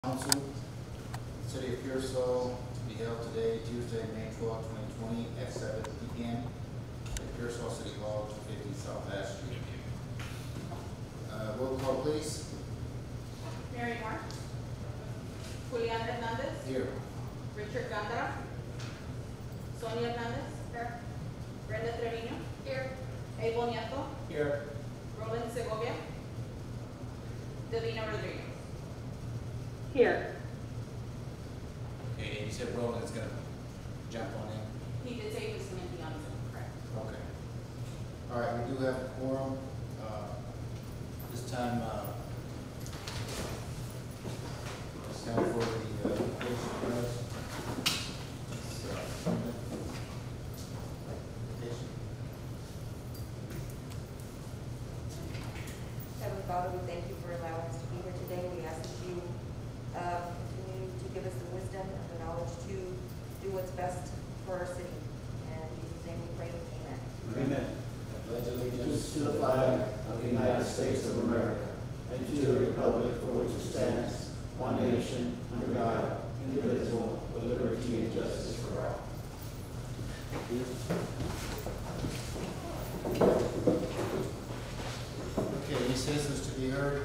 Council, City of Pearsall, to be held today, Tuesday, May 12, 2020, at 7 p.m. at Pearsall City Hall, 250 South Ash Street. Roll call, please. Mary Moore. Julian Hernandez. Here. Richard Gandara. Sonia Hernandez. Here. Brenda Trevino. Here. Abel Nieto. Here. Roland Segovia. Davina Rodriguez. Here. Okay, and you said Roland is gonna jump on in? He did say he was going to be on Zoom, correct? Okay. All right, we do have a quorum. This time, it's time for the application press. Application. Heavenly Father, we thank you for allowing us to be here today. We ask that you continue to give us the wisdom and the knowledge to do what's best for our city. And in Jesus' name we pray, amen. Amen. I pledge allegiance to the flag of the United States of America and to the republic for which it stands, one nation, under God, indivisible, with liberty and justice for all. Okay, any citizens to be heard?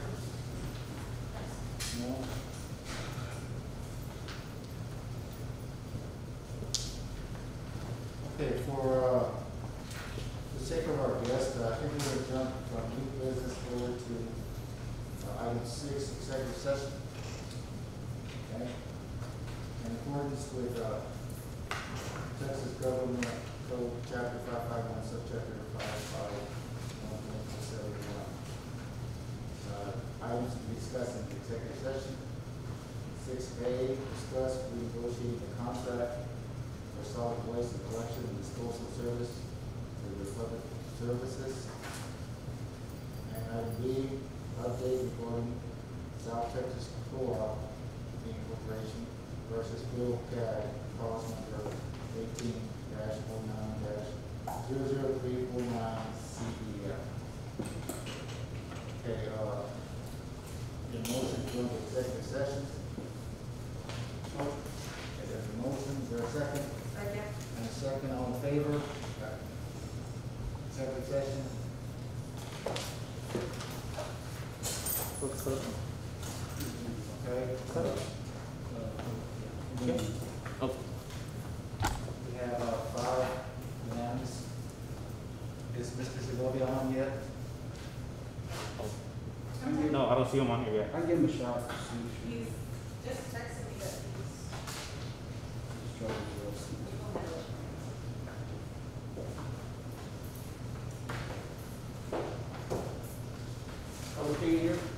No? Okay, for the sake of our guests, I think we're going to jump from new business forward to item 6, executive session. Okay? In accordance with Texas Government Code, Chapter 551, Subchapter 551.71. Items to be discussed in the executive session. 6A, discuss renegotiating the contract for solid waste and collection and disposal service for the Republic Services. And item B, update regarding South Texas Co-op Incorporation versus Bill CAD, clause number 18-09-00349 CDF. Okay, the motion to go into executive session. Okay, there's a motion, is there a second? Second. And a second, all in favor? Executive session. Okay. We have 5 unanimous. Is Mr. Segovia on yet? No, I don't see him on here yet. I give him a shot. He's just texted me that he's. Okay, here.